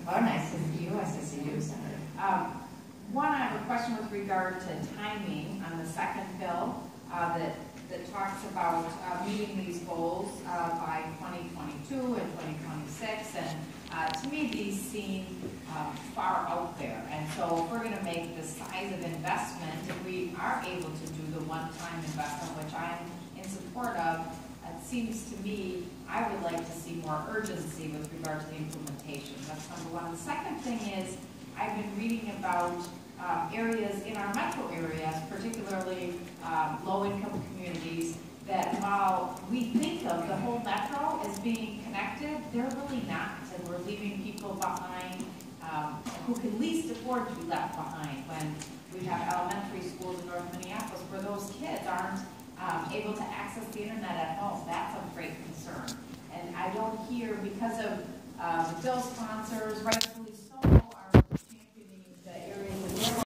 Oh, nice to see you. Nice to see you, Senator. One, I have a question with regard to timing on the second bill that talks about meeting these goals by 2022 and 2026. And to me, these seem far out there. And so if we're going to make the size of investment, if we are able to do the one-time investment, which I'm in support of, it seems to me I would like to see more urgency with regard to the implementation. That's number one. The second thing is I've been reading about areas in our metro areas, particularly low-income communities, that while we think of the whole metro as being connected, they're really not, and we're leaving people behind who can least afford to be left behind when we have elementary schools in North Minneapolis where those kids aren't able to access the internet at home. That's of great concern. And I don't hear, because of the bill sponsors rightfully